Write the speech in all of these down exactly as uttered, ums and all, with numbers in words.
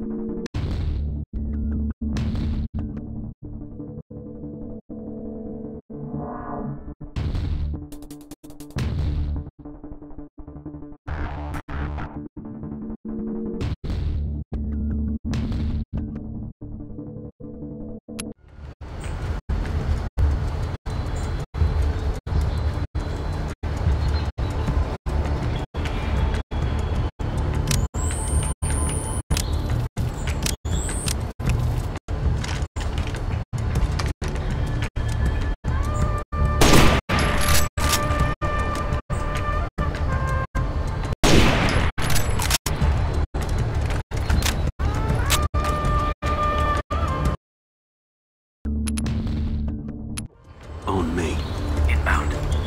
On me. Inbound.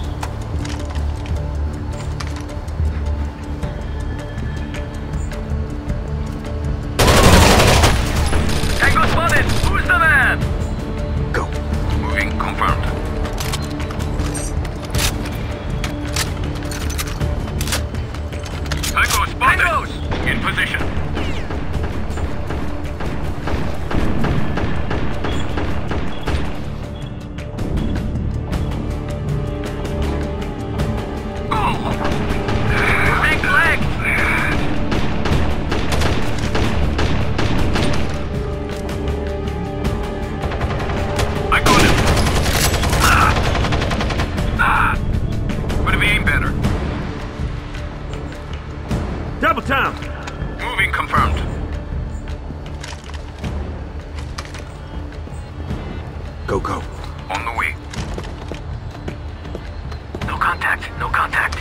Tango spotted! Who's the man? Go. Moving confirmed. Tango spotted! Tangos! In position. Double time! Moving confirmed. Go, go. On the way. No contact, no contact.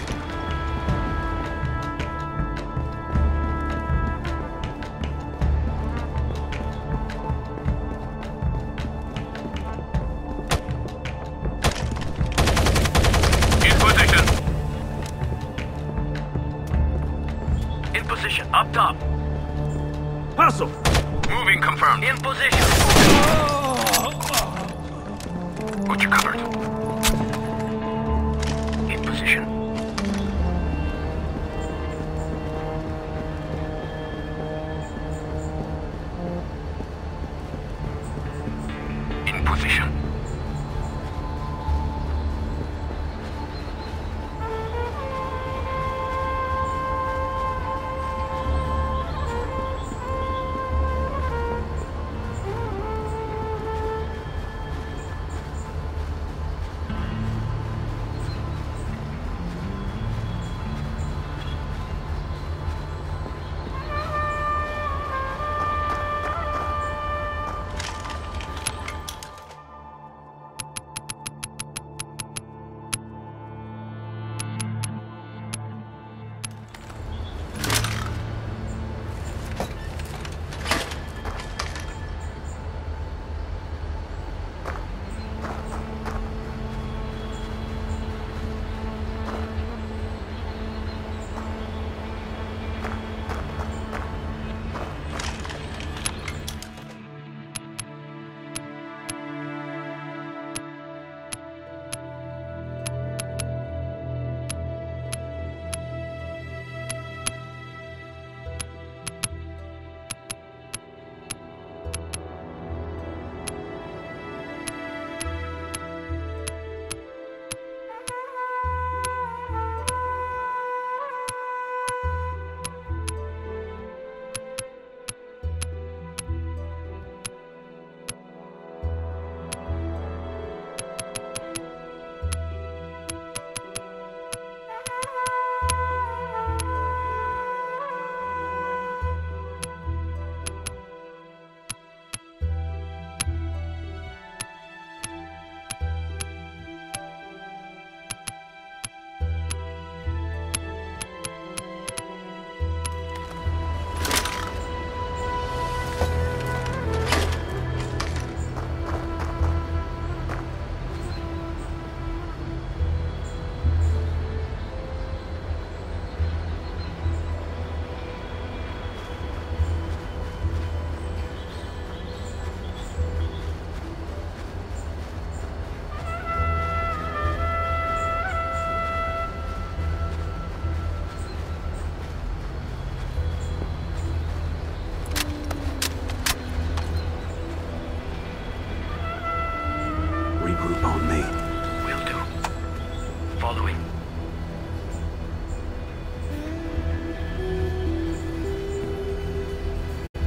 In position. In position, up top. Hustle! Moving confirmed. In position. Got you covered. In position. In position.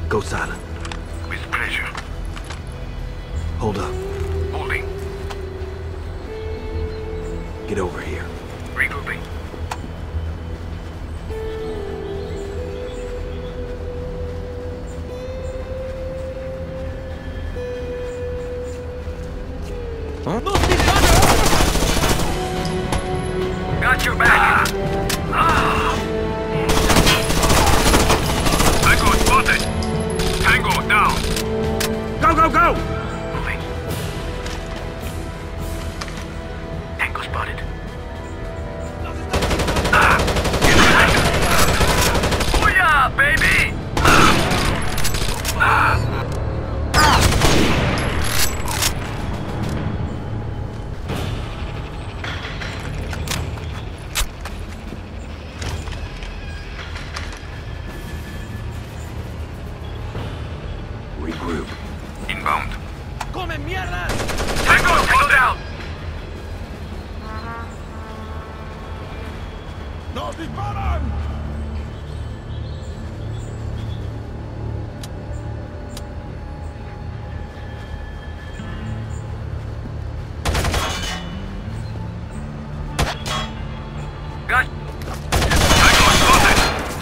Go silent. With pleasure. Hold up. Holding. Get over here. Regrouping. Got your back. Ah. Tango spotted. Tango down. Go, go, go! Moving. Tango spotted. Ah. Booyah, baby! Ah. Regroup. Inbound. Come mierda! Tango, tango down! ¡Nos disparan! Got. Tango spotted!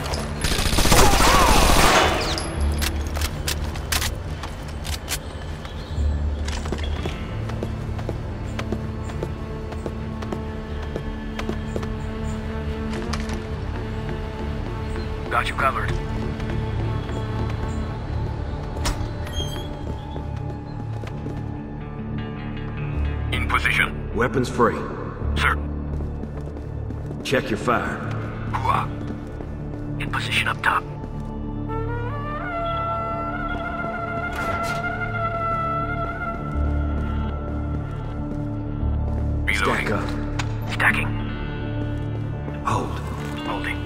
Got you covered. In position. Weapons free. Sir. Check your fire. Hua. In position up top. Stack Reloading. up. Stacking. Hold. Holding.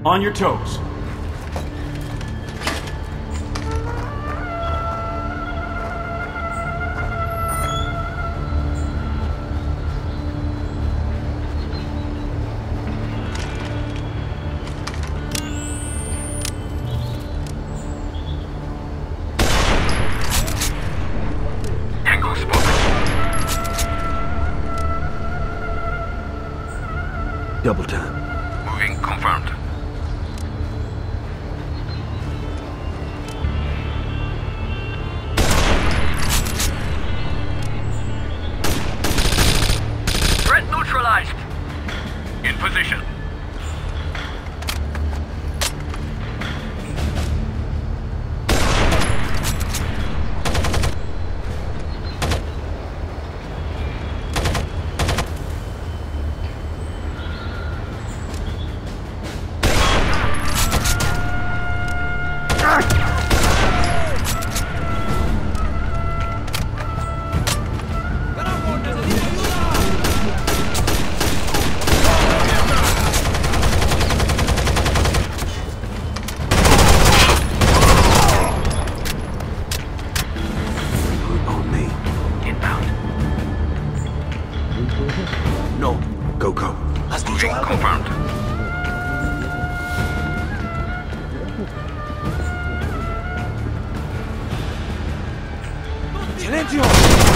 On your toes. Tango spotted. Double time. Moving confirmed. Threat neutralized. In position. On me. Inbound. No. Go, go. Moving confirmed. Silencio!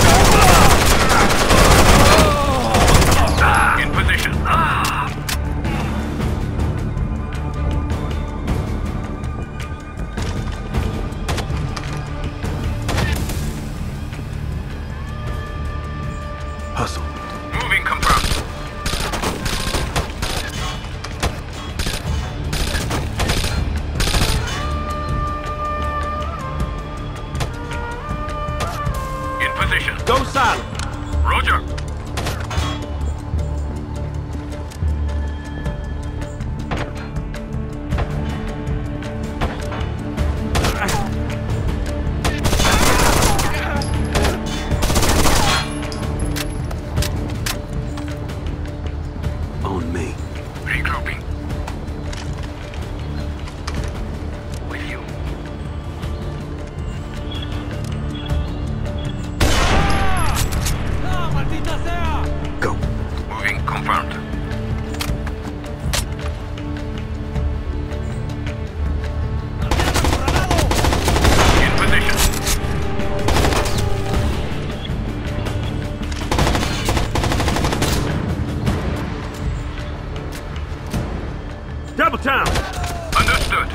In position. Ah! Hustle. Moving confirmed. In position. Go silent. Roger. On me. Regrouping. With you. Go. Moving confirmed. In position. Double time. Understood.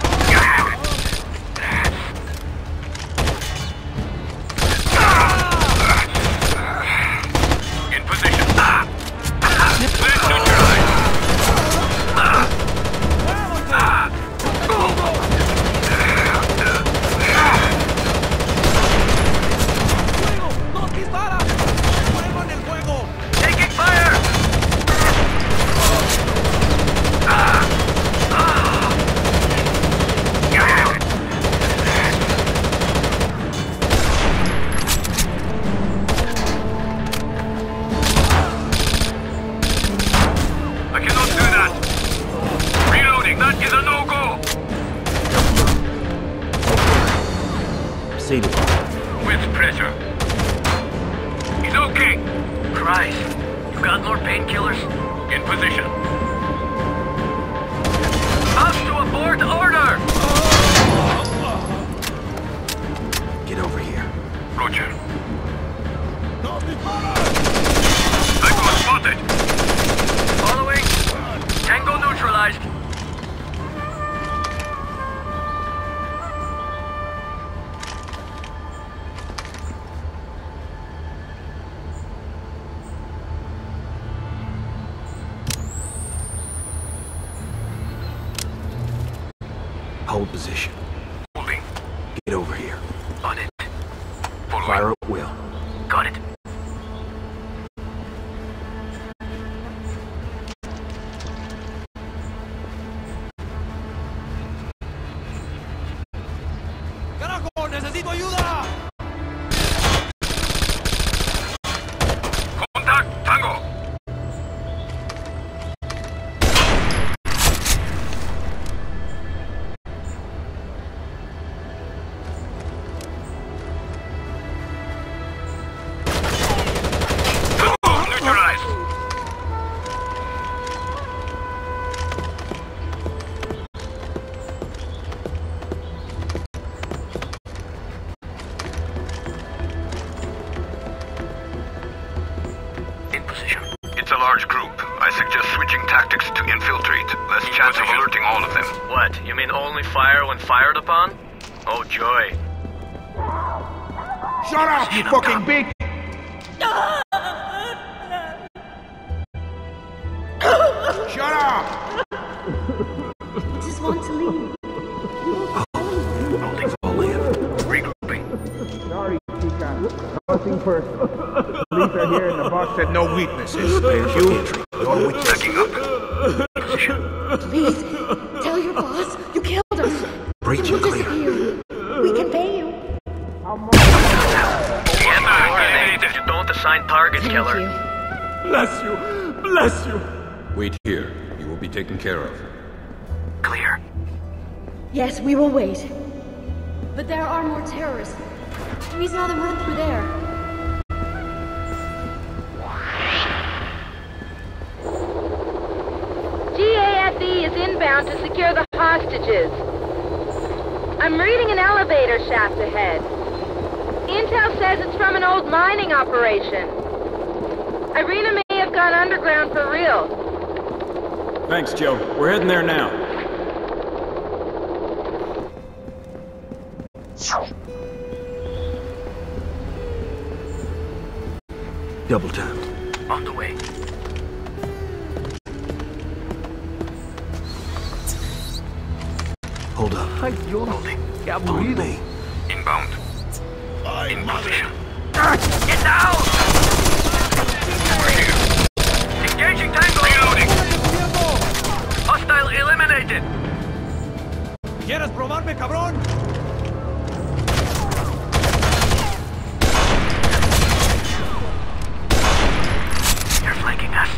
In position. Let's neutralize. Taking fire. I cannot do that. Reloading, that is a no-go. Seated. With pressure. He's okay. Christ, you got more painkillers? In position. Up to abort order! Get over here. Roger. Tango spotted. Following. Tango neutralized. Hold position. Holding. Get over here. On it. Following. Fire at will. Got it. ¡Carajo! ¡Necesito ayuda! Contact Tango. large group. I suggest switching tactics to infiltrate. Less chance of alerting all of them. What? You mean only fire when fired upon? Oh, joy. Shut up, you fucking big... Shut up! I just want to leave. Holding full in. Regrouping. Sorry, Chica. Nothing personal. Police are here and the boss said no weaknesses. Prepare for entry. Your witness. Backing up. Please, tell your boss you killed us. Breach We'll and clear. disappear. We can pay you. If you don't assign targets, Thank killer. you. Bless you! Bless you! Wait here. You will be taken care of. Clear. Yes, we will wait. But there are more terrorists. We saw them run through there. G A F E is inbound to secure the hostages. I'm reading an elevator shaft ahead. Intel says it's from an old mining operation. Irina may have gone underground for real. Thanks, Joe. We're heading there now. Double tap. On the way. Hold up. Holding. On me. Inbound. In position. Get down! We're here. Engaging tango. Reloading. Hostile eliminated. ¿Quieres probarme, cabrón? You're flanking us.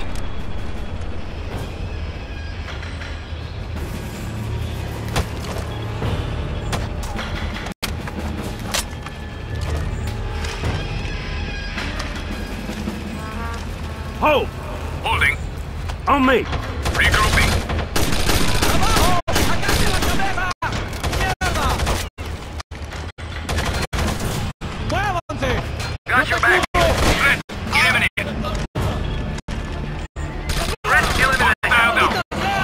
Hold! Holding. On me! Regrouping. ¡Abajo! ¡Agache la cabeza! ¡Mierda! ¡Muévanse! Got your back. Threat eliminated. Threat eliminated. Down, down.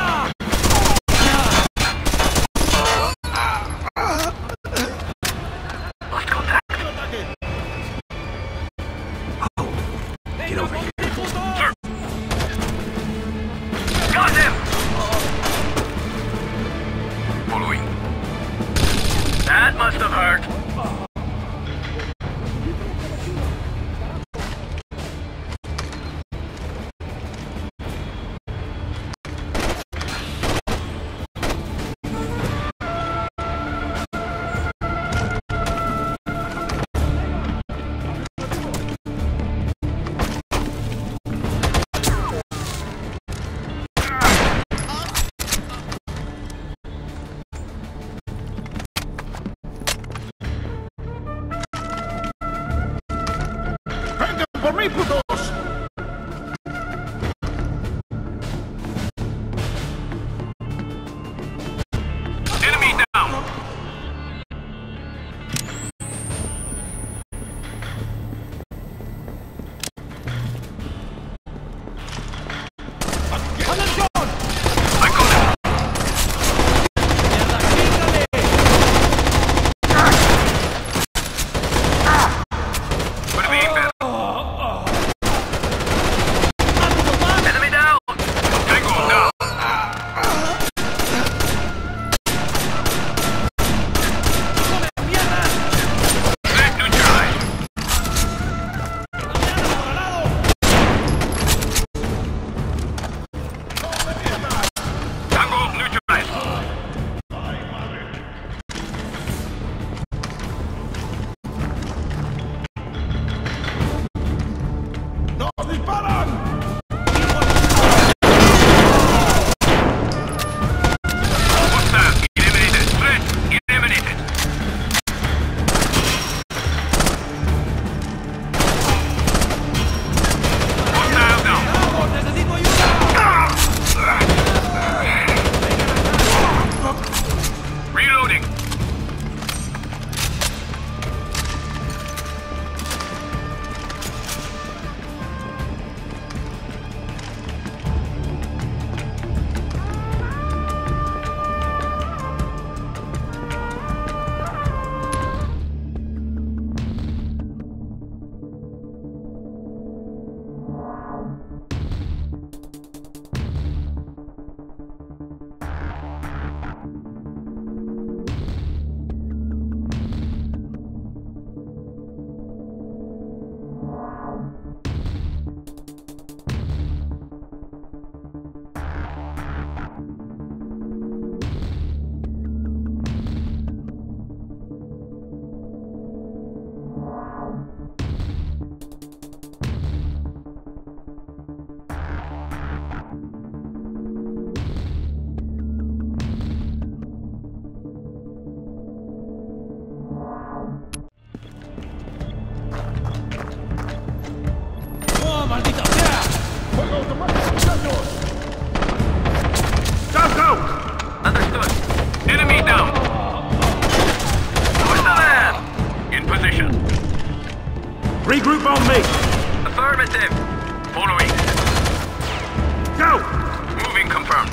Lost contact. Hold. Get over here. Got him! Following. That must have hurt. Por mí, putos! Enemy down. I got him. Could have been better. ¡Oh, maldita sea! Go, go! Understood. Enemy down. Where's the man? In position. Regroup on me! Affirmative. Following. Go! Moving confirmed.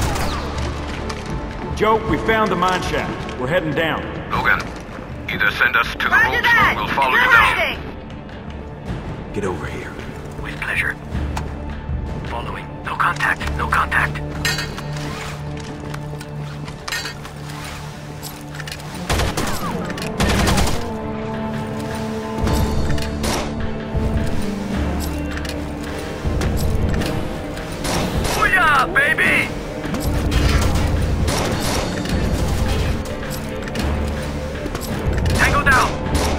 Joe, we found the mine shaft. We're heading down. Logan, either send us to the Roger roads that! or we'll follow you down. Get over here. With pleasure. Following. No contact. No contact. Booyah, baby! Tango down!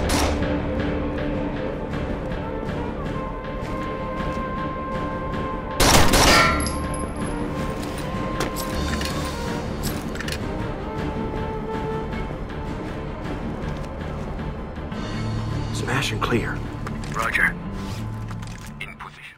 Smash and clear. Roger. In position.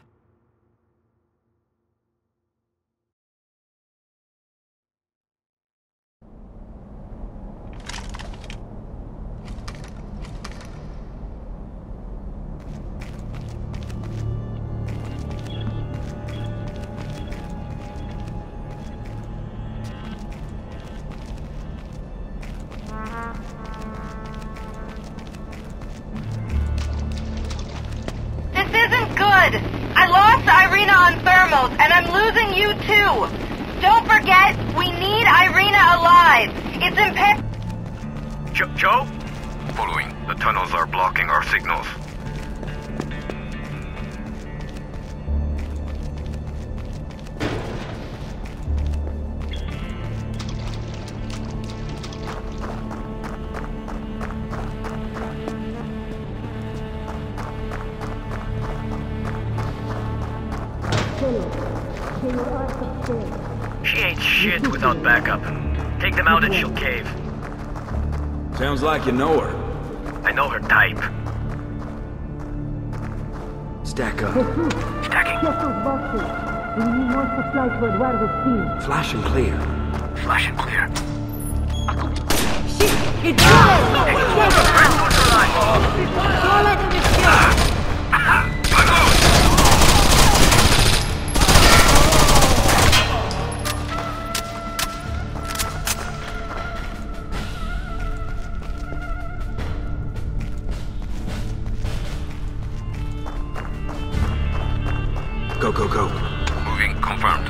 This isn't good. I lost Irina on thermals, and I'm losing you too. Don't forget, we need Irina alive. It's imperative. Jo- Joe? Following. The tunnels are blocking our signals. She ain't shit without backup. Take them out and she'll cave. Sounds like you know her. I know her type. Stack up. Stacking. Flash and clear. Flash and clear. Go, go, go. Moving confirmed.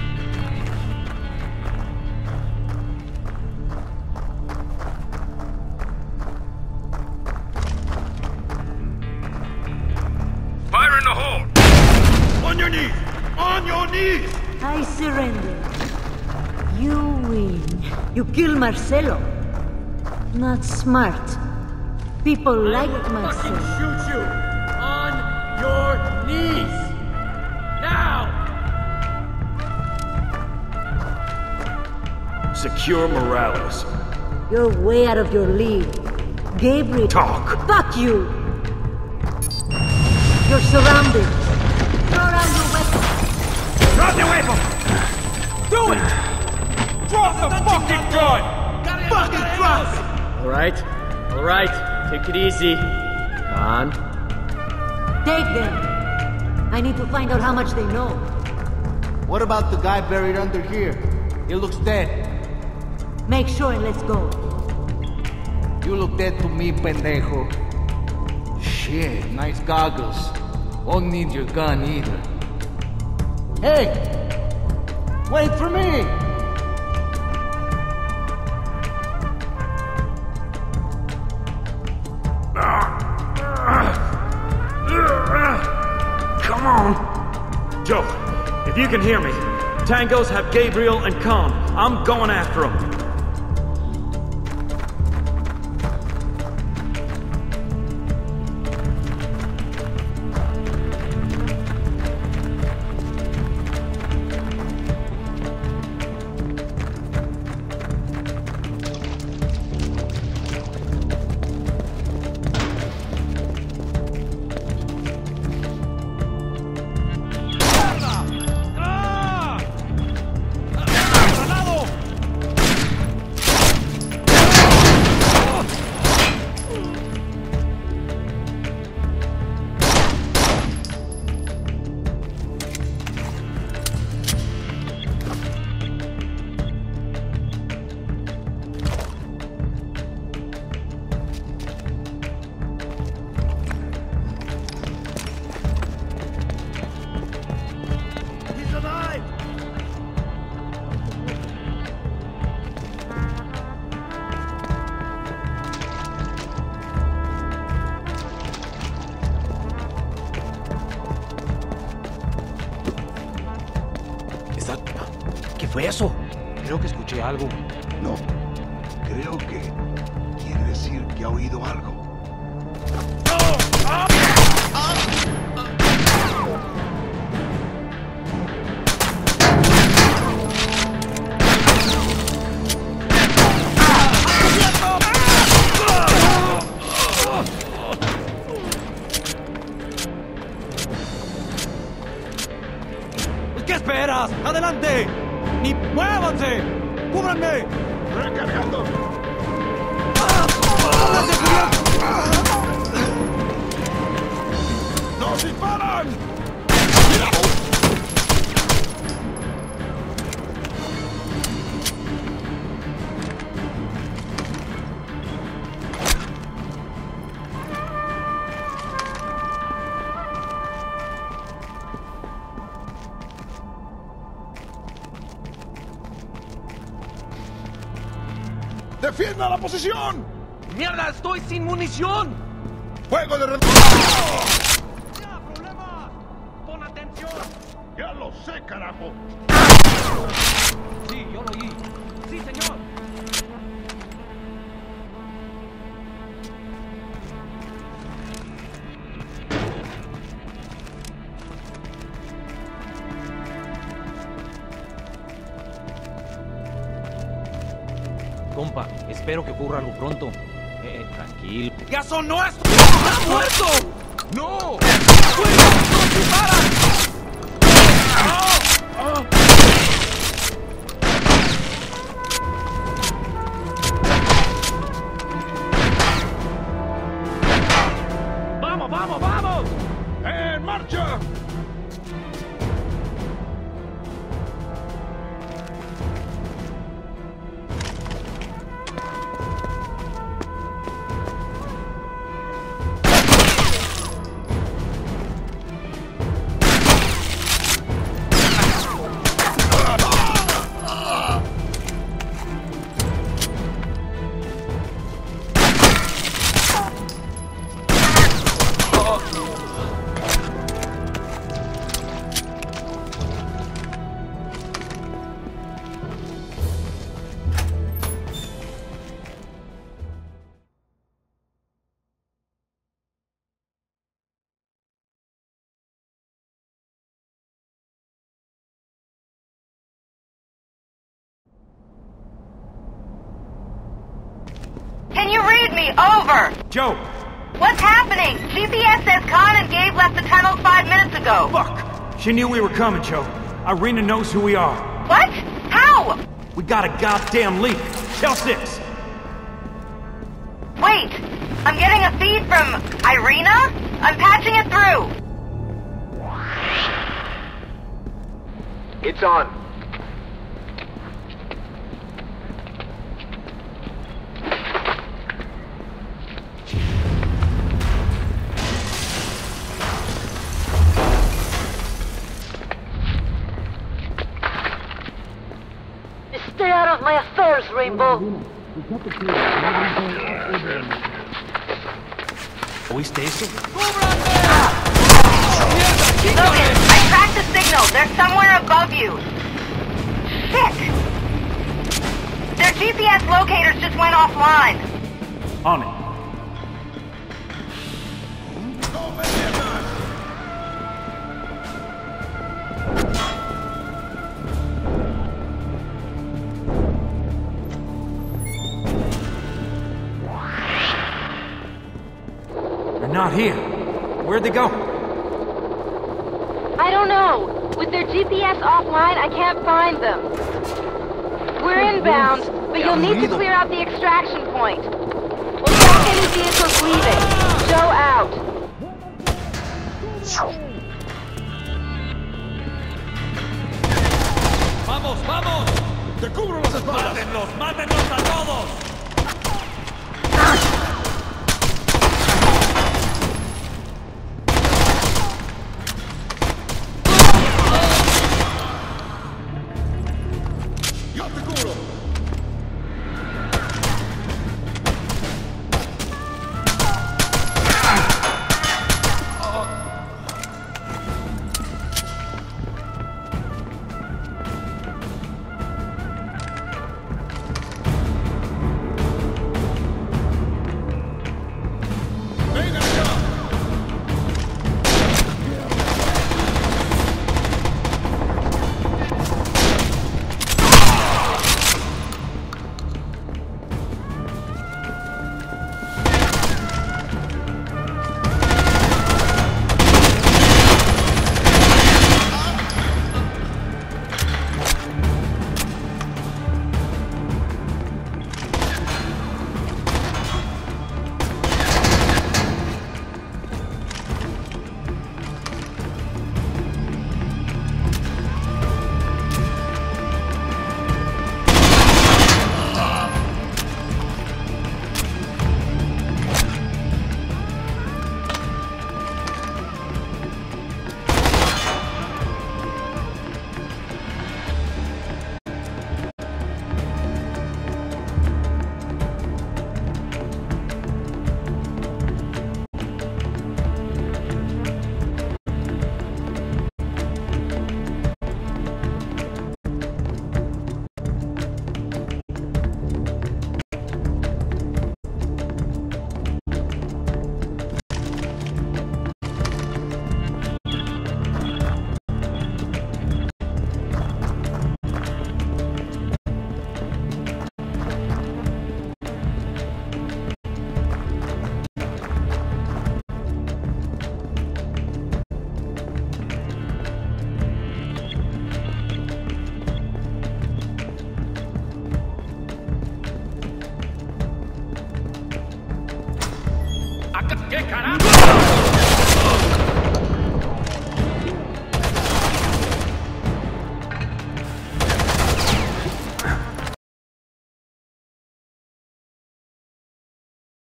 Fire in the hole! On your knees! On your knees! I surrender. You win. You kill Marcelo. Not smart. People like Marcelo. Shoot you! On your knees! Now! Secure Morales. You're way out of your league. Gabriel. Talk. Fuck you! You're surrounded. Throw down your weapon. Drop the weapon! Do it! Drop the fucking gun! Fucking drop it! Alright, alright. Take it easy. Come on. Take them. I need to find out how much they know. What about the guy buried under here? He looks dead. Make sure and let's go. You look dead to me, pendejo. Shit, nice goggles. Won't need your gun either. Hey! Wait for me! Come on! Joe, if you can hear me, Tangos have Gabriel and Khan. I'm going after them. eso? Creo que escuché algo. No. Creo que quiere decir que ha oído algo. ¿Qué esperas? ¡Adelante! ¡Ni muévanse! ¡Cúbranme! ¡Recargando! ¡Nos disparan! ¡Defienda la posición! ¡Mierda! ¡Estoy sin munición! ¡Fuego de refuerzo! ¡Ya, problema! ¡Pon atención! ¡Ya lo sé, carajo! Sí, yo lo oí. ¡Sí, señor! Compa, espero que ocurra algo pronto. Eh, tranquilo. ¡Ya son nuestros! ¡Está muerto! ¡No! ¡Fuego! ¡Nos disparan! ¡Ah! ¡Ah! ¡Vamos, vamos, vamos! ¡En marcha! Can you read me? Over! Joe! What's happening? G P S says Khan and Gabe left the tunnel five minutes ago. Fuck! She knew we were coming, Joe. Irina knows who we are. What? How? We got a goddamn leak. Tell six. Wait! I'm getting a feed from Irina? I'm patching it through. It's on. Stay out of my affairs, Rainbow. ¿Oíste eso? Logan, I tracked the signal. They're somewhere above you. Shit! Their G P S locators just went offline. On it. Not here. Where'd they go? I don't know. With their G P S offline, I can't find them. We're inbound, but you'll need to clear out the extraction point. We'll track any vehicles leaving.